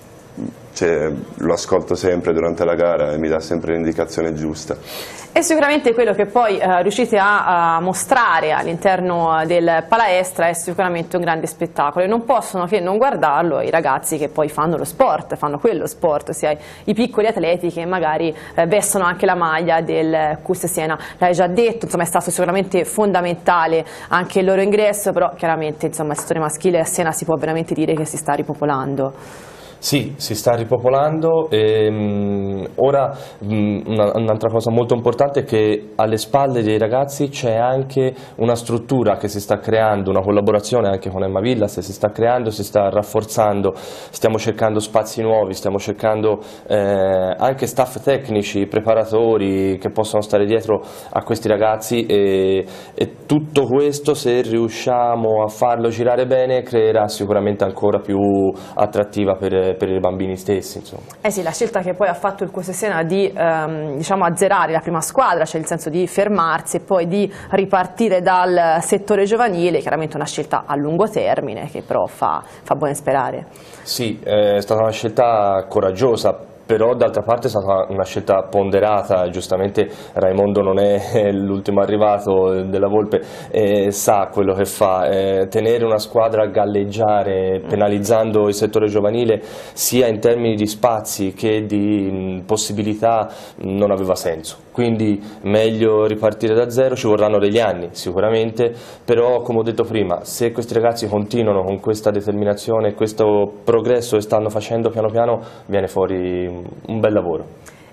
cioè, lo ascolto sempre durante la gara e mi dà sempre l'indicazione giusta. E sicuramente quello che poi eh, riuscite a, a mostrare all'interno del palestra è sicuramente un grande spettacolo e non possono che non guardarlo i ragazzi che poi fanno lo sport, fanno quello sport, ossia i piccoli atleti che magari eh, vestono anche la maglia del C U S Siena. L'hai già detto, insomma, è stato sicuramente fondamentale anche il loro ingresso, però chiaramente insomma, il settore maschile a Siena si può veramente dire che si sta ripopolando. Sì, si sta ripopolando e mh, ora un'altra cosa molto importante è che alle spalle dei ragazzi c'è anche una struttura che si sta creando, una collaborazione anche con Emma Villas, si sta creando, si sta rafforzando, stiamo cercando spazi nuovi, stiamo cercando eh, anche staff tecnici, preparatori che possono stare dietro a questi ragazzi e, e tutto questo, se riusciamo a farlo girare bene, creerà sicuramente ancora più attrattiva per per i bambini stessi. Insomma. Eh sì, la scelta che poi ha fatto il C U S Siena di ehm, diciamo, azzerare la prima squadra, cioè il senso di fermarsi e poi di ripartire dal settore giovanile, chiaramente una scelta a lungo termine che però fa, fa buon sperare. Sì, è stata una scelta coraggiosa, però d'altra parte è stata una scelta ponderata, giustamente Raimondo non è l'ultimo arrivato della Volpe, eh, sa quello che fa, eh, tenere una squadra a galleggiare penalizzando il settore giovanile sia in termini di spazi che di mh, possibilità non aveva senso, quindi meglio ripartire da zero, ci vorranno degli anni sicuramente, però come ho detto prima, se questi ragazzi continuano con questa determinazione, questo progresso che stanno facendo piano piano, viene fuori un bel lavoro.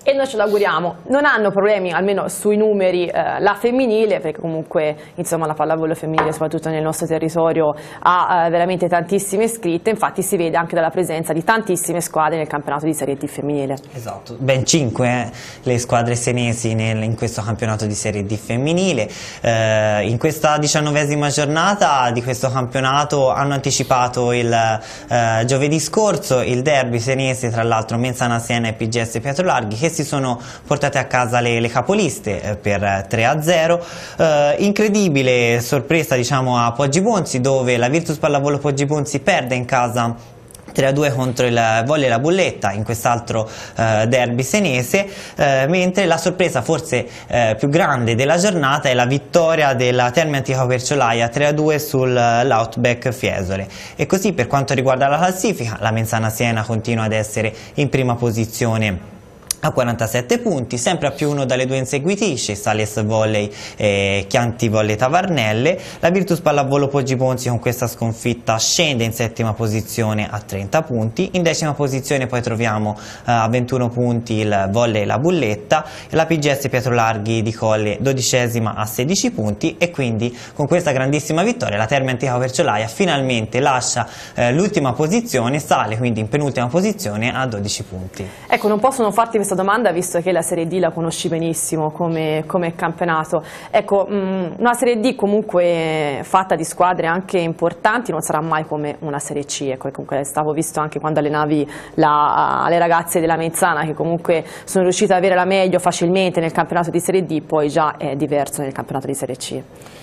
e noi ce l'auguriamo. Non hanno problemi, almeno sui numeri, eh, la femminile, perché comunque insomma la pallavolo femminile, soprattutto nel nostro territorio, ha eh, veramente tantissime iscritte, infatti si vede anche dalla presenza di tantissime squadre nel campionato di Serie D femminile. Esatto, ben cinque eh, le squadre senesi nel, in questo campionato di Serie D femminile. Eh, in questa diciannovesima giornata di questo campionato hanno anticipato il eh, giovedì scorso il derby senese, tra l'altro Menzana Siena e P G S Pietrolarghi, che si sono portate a casa le, le capoliste eh, per tre a zero. Eh, incredibile sorpresa, diciamo, a Poggi Bonzi, dove la Virtus Pallavolo Poggi Bonzi perde in casa tre a due contro il Volley La Bulletta in quest'altro eh, derby senese, eh, mentre la sorpresa forse eh, più grande della giornata è la vittoria della Terme Antica Perciolaia tre a due sull'Outback Fiesole. E così per quanto riguarda la classifica, la Menzana Siena continua ad essere in prima posizione a quarantasette punti, sempre a più uno dalle due inseguitrici, Sales Volley e Chianti Volley Tavarnelle. La Virtus Pallavolo Poggi Bonzi con questa sconfitta scende in settima posizione a trenta punti, in decima posizione poi troviamo uh, a ventuno punti il Volley La Bulletta e la P G S Pietrolarghi di Colle dodicesima a sedici punti, e quindi con questa grandissima vittoria la Terme Antica Perciolaia finalmente lascia uh, l'ultima posizione, sale quindi in penultima posizione a dodici punti. Ecco, non posso non farti questa domanda visto che la Serie D la conosci benissimo come, come campionato. Ecco, mh, una Serie D comunque fatta di squadre anche importanti non sarà mai come una Serie C. Ecco, comunque stavo visto anche quando allenavi la, le ragazze della Menzana, che comunque sono riuscite ad avere la meglio facilmente nel campionato di Serie D, poi già è diverso nel campionato di Serie C.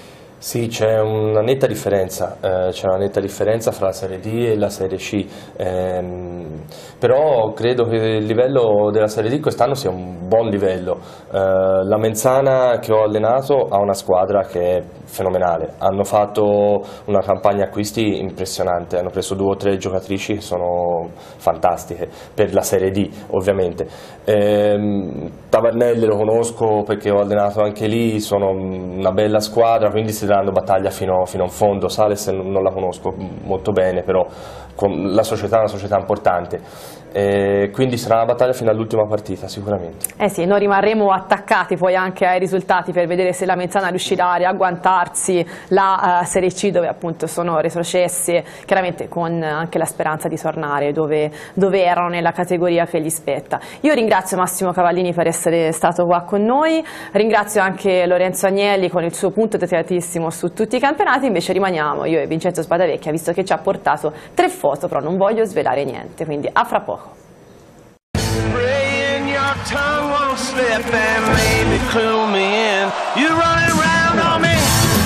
Sì, c'è una netta differenza, eh, c'è una netta differenza fra la Serie D e la Serie C, ehm, però credo che il livello della Serie D quest'anno sia un buon livello. Eh, la Menzana che ho allenato ha una squadra che è fenomenale, hanno fatto una campagna acquisti impressionante, hanno preso due o tre giocatrici che sono fantastiche per la Serie D ovviamente. Ehm, Tavarnelle lo conosco perché ho allenato anche lì, sono una bella squadra, quindi si daranno battaglia fino, fino in fondo. Sales non la conosco molto bene, però la società è una società importante. E quindi sarà una battaglia fino all'ultima partita sicuramente. Eh sì, noi rimarremo attaccati poi anche ai risultati per vedere se la Menzana riuscirà a riagguantarsi la uh, Serie C, dove appunto sono retrocesse, chiaramente con anche la speranza di tornare dove, dove erano nella categoria che gli spetta. Io ringrazio Massimo Cavallini per essere stato qua con noi, ringrazio anche Lorenzo Agnelli con il suo punto dettagliatissimo su tutti i campionati. Invece rimaniamo io e Vincenzo Spadavecchia, visto che ci ha portato tre foto, però non voglio svelare niente, quindi a fra poco. Tongue won't slip and maybe clue me in. You running round on me.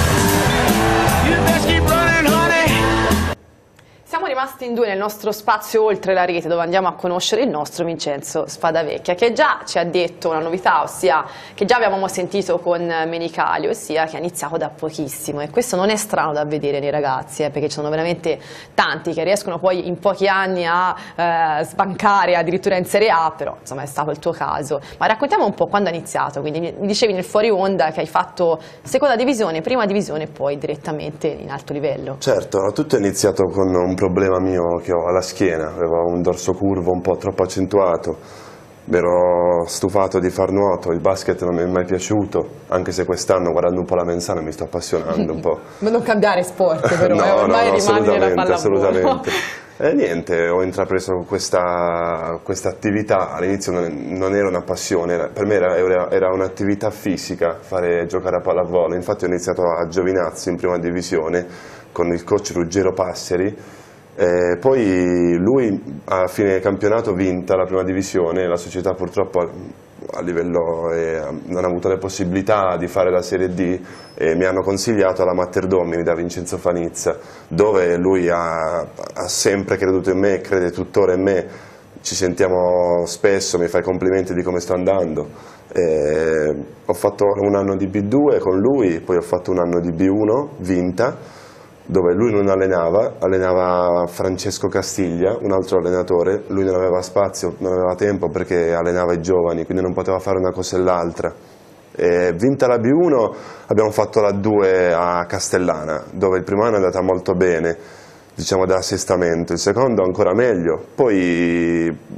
You best keep running, honey. Siamo rimasti in due nel nostro spazio oltre la rete, dove andiamo a conoscere il nostro Vincenzo Spadavecchia, che già ci ha detto una novità, ossia che già avevamo sentito con Menicali, ossia che ha iniziato da pochissimo, e questo non è strano da vedere nei ragazzi, eh, perché ci sono veramente tanti che riescono poi in pochi anni a eh, sbancare addirittura in Serie A, però insomma è stato il tuo caso. Ma raccontiamo un po' quando hai iniziato, quindi mi dicevi nel fuori onda che hai fatto seconda divisione, prima divisione e poi direttamente in alto livello. Certo, tutto è iniziato con un problema mio che ho alla schiena, avevo un dorso curvo un po' troppo accentuato, mi ero stufato di far nuoto, il basket non mi è mai piaciuto, anche se quest'anno guardando un po' la Menzana mi sto appassionando un po'. Ma non cambiare sport però, no, eh, ormai no, rimani nella pallavolo. Assolutamente. E niente, ho intrapreso questa, questa attività, all'inizio non, non era una passione, era, per me era, era, era un'attività fisica fare giocare a pallavolo, infatti ho iniziato a Giovinazzo in prima divisione con il coach Ruggero Passeri. Eh, poi lui a fine campionato vinta la prima divisione, la società purtroppo a livello eh, non ha avuto le possibilità di fare la Serie D e mi hanno consigliato alla Mater Domini da Vincenzo Fanizza, dove lui ha, ha sempre creduto in me, crede tuttora in me, ci sentiamo spesso, mi fa i complimenti di come sto andando. Eh, ho fatto un anno di B due con lui, poi ho fatto un anno di B uno, vinta, dove lui non allenava, allenava Francesco Castiglia, un altro allenatore, lui non aveva spazio, non aveva tempo perché allenava i giovani, quindi non poteva fare una cosa e l'altra. E vinta la B uno abbiamo fatto la due a Castellana, dove il primo anno è andata molto bene, diciamo da assestamento, il secondo ancora meglio, poi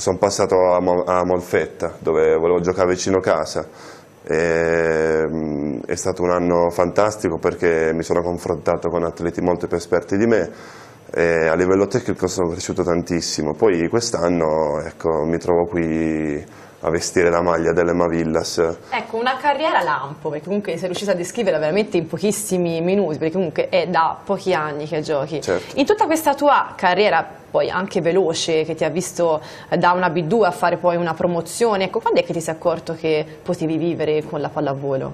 son passato a, Mo, a Molfetta, dove volevo giocare vicino casa. E, mh, è stato un anno fantastico perché mi sono confrontato con atleti molto più esperti di me e a livello tecnico sono cresciuto tantissimo. Poi quest'anno, ecco, mi trovo qui a vestire la maglia dell'Emma Villas. Ecco, una carriera lampo, perché comunque sei riuscito a descriverla veramente in pochissimi minuti, perché comunque è da pochi anni che giochi. Certo. In tutta questa tua carriera, poi anche veloce, che ti ha visto da una B due a fare poi una promozione, ecco, quando è che ti sei accorto che potevi vivere con la pallavolo?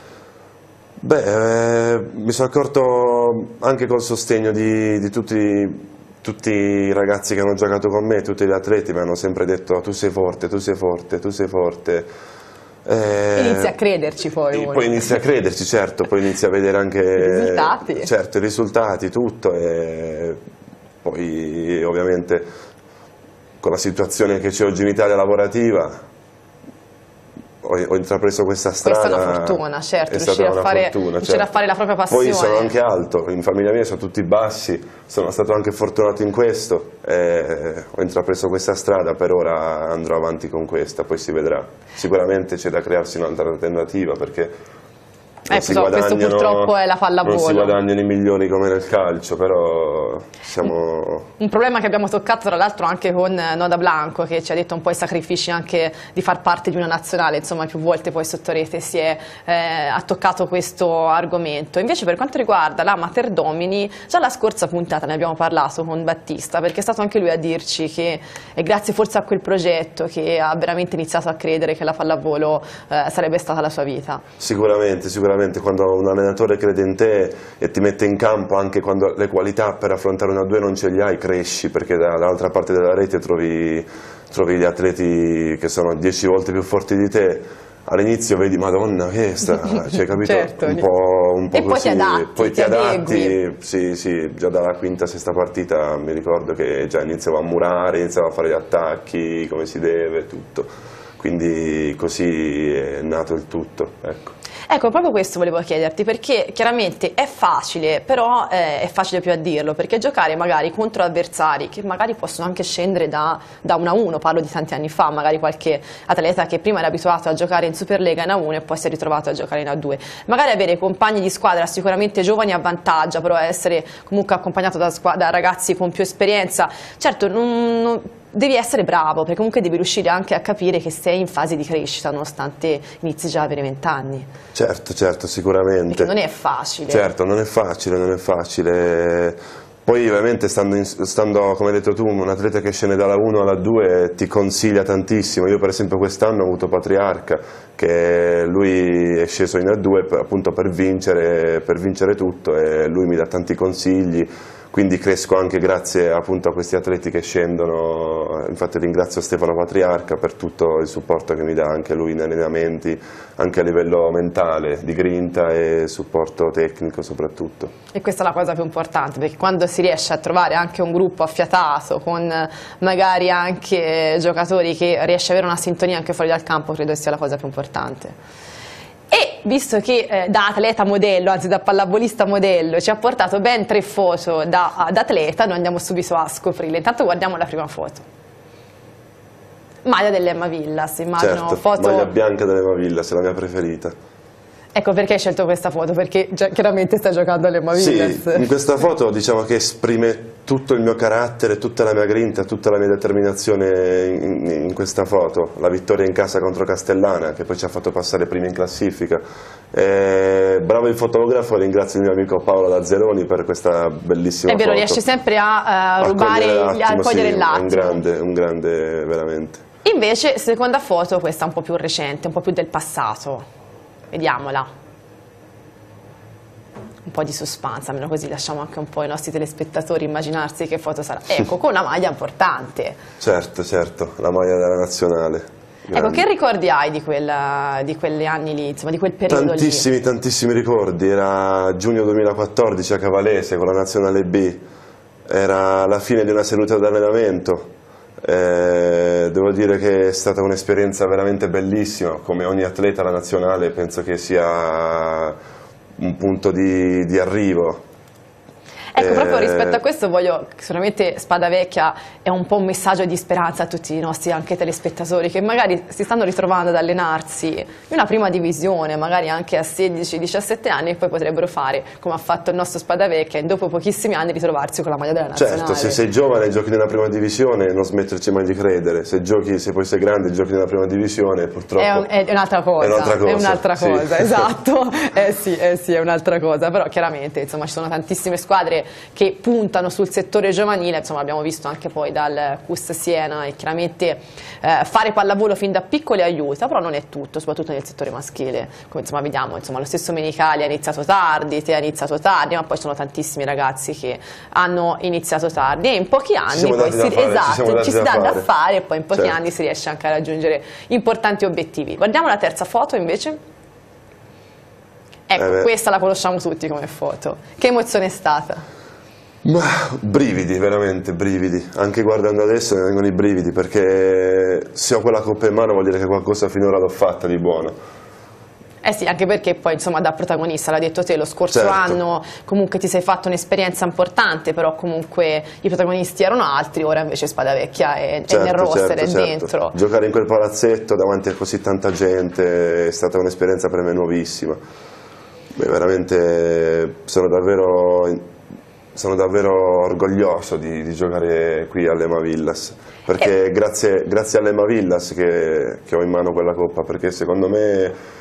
Beh, eh, mi sono accorto anche col sostegno di, di tutti Tutti i ragazzi che hanno giocato con me, tutti gli atleti mi hanno sempre detto tu sei forte, tu sei forte, tu sei forte. Eh, inizi a crederci poi. Poi inizi a crederci, certo, poi inizi a vedere anche i risultati. Certo, i risultati, tutto. E poi ovviamente con la situazione che c'è oggi in Italia lavorativa ho, ho intrapreso questa strada. Questa è una fortuna, certo, è riuscire, a fare, fortuna, riuscire certo. a fare la propria passione. Poi sono anche alto, in famiglia mia sono tutti bassi, sono stato anche fortunato in questo, e ho intrapreso questa strada, per ora andrò avanti con questa, poi si vedrà. Sicuramente c'è da crearsi un'alternativa perché Eh, so, questo purtroppo è la pallavolo. Non si guadagnano i milioni come nel calcio, però siamo... Un problema che abbiamo toccato tra l'altro anche con Noda Blanco, che ci ha detto un po' i sacrifici anche di far parte di una nazionale, insomma più volte poi sotto rete si è eh, ha toccato questo argomento. Invece per quanto riguarda la Mater Domini, già la scorsa puntata ne abbiamo parlato con Battista, perché è stato anche lui a dirci che è grazie forse a quel progetto che ha veramente iniziato a credere che la pallavolo eh, sarebbe stata la sua vita. Sicuramente, sicuramente. Quando un allenatore crede in te e ti mette in campo anche quando le qualità per affrontare una due non ce li hai, cresci, perché dall'altra parte della rete trovi, trovi gli atleti che sono dieci volte più forti di te. All'inizio vedi Madonna che è sta, cioè, capito? Certo. Un po', un po' e così. poi ti adatti, poi ti, ti adatti, sì, sì, già dalla quinta, sesta partita mi ricordo che già iniziavo a murare, iniziavo a fare gli attacchi come si deve, tutto. Quindi così è nato il tutto, ecco. Ecco, proprio questo volevo chiederti, perché chiaramente è facile, però eh, è facile più a dirlo, perché giocare magari contro avversari che magari possono anche scendere da, da uno a uno, parlo di tanti anni fa, magari qualche atleta che prima era abituato a giocare in Superlega in A uno e poi si è ritrovato a giocare in A due. Magari avere compagni di squadra sicuramente giovani avvantaggia, però essere comunque accompagnato da, da ragazzi con più esperienza, certo non... non devi essere bravo, perché comunque devi riuscire anche a capire che sei in fase di crescita nonostante inizi già ad avere vent'anni. Certo, certo, sicuramente. Perché non è facile. Certo, non è facile, non è facile. Poi ovviamente stando, in, stando come hai detto tu, un atleta che scende dalla uno alla due ti consiglia tantissimo. Io per esempio quest'anno ho avuto Patriarca, che lui è sceso in A due appunto per vincere, per vincere tutto, e lui mi dà tanti consigli. Quindi cresco anche grazie appunto a questi atleti che scendono, infatti ringrazio Stefano Patriarca per tutto il supporto che mi dà anche lui in allenamenti, anche a livello mentale, di grinta e supporto tecnico soprattutto. E questa è la cosa più importante, perché quando si riesce a trovare anche un gruppo affiatato con magari anche giocatori che riesce ad avere una sintonia anche fuori dal campo, credo sia la cosa più importante. E visto che eh, da atleta modello, anzi da pallavolista modello, ci ha portato ben tre foto da, da atleta, noi andiamo subito a scoprirle. Intanto guardiamo la prima foto. Maglia dell'Emma Villas, immagino. Certo, foto... maglia bianca dell'Emma Villas, è la mia preferita. Ecco perché hai scelto questa foto, perché già, chiaramente stai giocando all'Emma Villas. Sì, in questa foto diciamo che esprime tutto il mio carattere, tutta la mia grinta, tutta la mia determinazione in, in questa foto. La vittoria in casa contro Castellana, che poi ci ha fatto passare prima in classifica. E bravo il fotografo, ringrazio il mio amico Paolo Lazzeroni per questa bellissima foto. È vero, riesce sempre a uh, rubare, a cogliere sì, l'attimo. È un grande, un grande veramente. Invece, seconda foto, questa è un po' più recente, un po' più del passato. Vediamola. Un po' di suspense, almeno così lasciamo anche un po' i nostri telespettatori immaginarsi che foto sarà. Ecco, con una maglia importante. Certo, certo, la maglia della nazionale. Grande. Ecco, che ricordi hai di, quella, di quegli anni lì, insomma, di quel periodo tantissimi, lì? Tantissimi ricordi. Era giugno duemilaquattordici a Cavalese con la nazionale B. Era la fine di una seduta d'allenamento. Eh, devo dire che è stata un'esperienza veramente bellissima, come ogni atleta alla nazionale penso che sia un punto di, di arrivo. Ecco, eh, proprio rispetto a questo questo voglio, sicuramente Spadavecchia è un po' un messaggio di speranza a tutti i nostri anche telespettatori che magari si stanno ritrovando ad allenarsi in una prima divisione, magari anche a sedici diciassette anni, e poi potrebbero fare come ha fatto il nostro Spadavecchia e dopo pochissimi anni ritrovarsi con la maglia della nazionale. Certo, se sei giovane e giochi nella prima divisione non smetterci mai di credere, se giochi, se poi sei grande e giochi nella prima divisione purtroppo è, un, è un'altra cosa, è un'altra cosa, è un'altra sì. cosa, esatto, eh sì, eh sì, è un'altra cosa, però chiaramente insomma ci sono tantissime squadre che puntano sul settore giovanile, insomma l'abbiamo visto anche poi dal C U S Siena, e chiaramente eh, fare pallavolo fin da piccoli aiuta, però non è tutto, soprattutto nel settore maschile, come insomma vediamo, insomma lo stesso Menicali ha iniziato tardi, te hai iniziato tardi, ma poi ci sono tantissimi ragazzi che hanno iniziato tardi e in pochi anni poi si, fare, esatto, ci, ci si dà da fare. fare e poi in pochi certo. anni si riesce anche a raggiungere importanti obiettivi. Guardiamo la terza foto invece. Ecco, eh questa la conosciamo tutti come foto. Che emozione è stata? Ma brividi, veramente brividi, anche guardando adesso mi vengono i brividi, perché se ho quella coppa in mano vuol dire che qualcosa finora l'ho fatta di buono. Eh sì, anche perché poi insomma da protagonista, l'ha detto te, lo scorso certo. anno comunque ti sei fatto un'esperienza importante, però comunque i protagonisti erano altri, ora invece Spadavecchia è, certo, è nel roster, certo, è certo. dentro. Giocare in quel palazzetto davanti a così tanta gente è stata un'esperienza per me nuovissima. Beh, veramente sono davvero, sono davvero orgoglioso di, di giocare qui all'Ema Villas, perché eh. grazie, grazie all'Ema Villas che, che ho in mano quella coppa, perché secondo me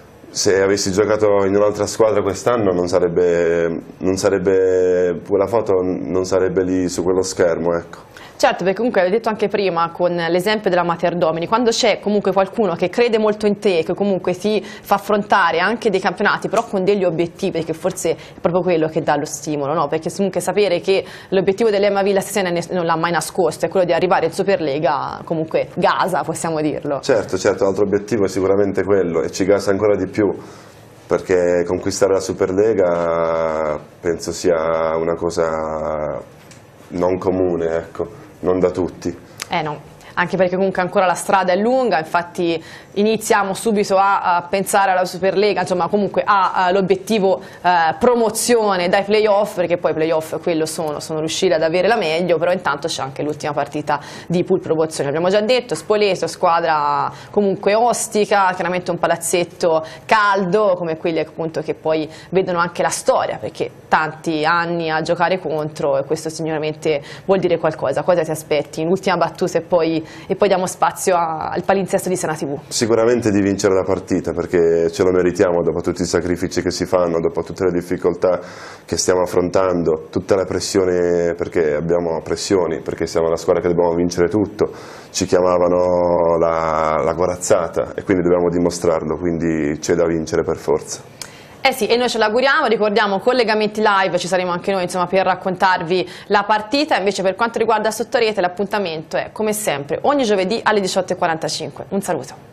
se avessi giocato in un'altra squadra quest'anno non sarebbe, non sarebbe, quella foto non sarebbe lì su quello schermo, ecco. Certo, perché comunque l'hai detto anche prima con l'esempio della Mater Domini, quando c'è comunque qualcuno che crede molto in te, che comunque ti fa affrontare anche dei campionati, però con degli obiettivi, che forse è proprio quello che dà lo stimolo, no? Perché comunque sapere che l'obiettivo dell'Ema Villas Siena non l'ha mai nascosto, è quello di arrivare in Superlega, comunque gasa, possiamo dirlo. Certo, certo, l'altro obiettivo è sicuramente quello e ci gasa ancora di più, perché conquistare la Superlega penso sia una cosa non comune, ecco. Non da tutti. Eh no, anche perché comunque ancora la strada è lunga, infatti iniziamo subito a, a pensare alla Superlega, insomma comunque all'obiettivo eh, promozione dai playoff, perché poi i playoff quello sono, sono riusciti ad avere la meglio, però intanto c'è anche l'ultima partita di pool promozione, abbiamo già detto, Spoleto, squadra comunque ostica, chiaramente un palazzetto caldo, come quelli appunto che poi vedono anche la storia, perché tanti anni a giocare contro e questo sicuramente vuol dire qualcosa. Cosa ti aspetti? In ultima battuta e poi, e poi diamo spazio a, al palinsesto di Sena tivù. Sicuramente di vincere la partita, perché ce lo meritiamo dopo tutti i sacrifici che si fanno, dopo tutte le difficoltà che stiamo affrontando, tutta la pressione, perché abbiamo pressioni, perché siamo una squadra che dobbiamo vincere tutto, ci chiamavano la, la corazzata e quindi dobbiamo dimostrarlo, quindi c'è da vincere per forza. Eh sì, e noi ce l'auguriamo, ricordiamo collegamenti live, ci saremo anche noi insomma per raccontarvi la partita, invece per quanto riguarda Sottorete l'appuntamento è come sempre ogni giovedì alle diciotto e quarantacinque. Un saluto.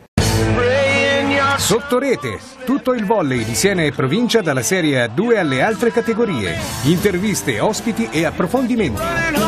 Sottorete, tutto il volley di Siena e provincia dalla Serie A due alle altre categorie, interviste, ospiti e approfondimenti.